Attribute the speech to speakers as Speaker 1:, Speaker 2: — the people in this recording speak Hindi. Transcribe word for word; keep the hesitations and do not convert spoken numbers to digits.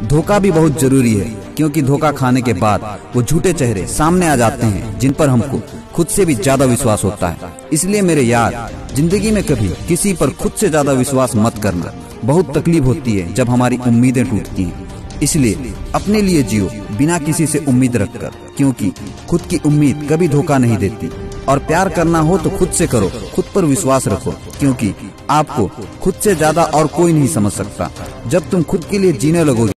Speaker 1: धोखा भी बहुत जरूरी है, क्योंकि धोखा खाने के बाद वो झूठे चेहरे सामने आ जाते हैं जिन पर हमको खुद से भी ज्यादा विश्वास होता है। इसलिए मेरे यार, जिंदगी में कभी किसी पर खुद से ज्यादा विश्वास मत करना। बहुत तकलीफ होती है जब हमारी उम्मीदें टूटती हैं। इसलिए अपने लिए जियो बिना किसी से उम्मीद रखकर, क्योंकि खुद की उम्मीद कभी धोखा नहीं देती। और प्यार करना हो तो खुद से करो, खुद पर विश्वास रखो, क्योंकि आपको खुद से ज्यादा और कोई नहीं समझ सकता। जब तुम खुद के लिए जीने लगोगे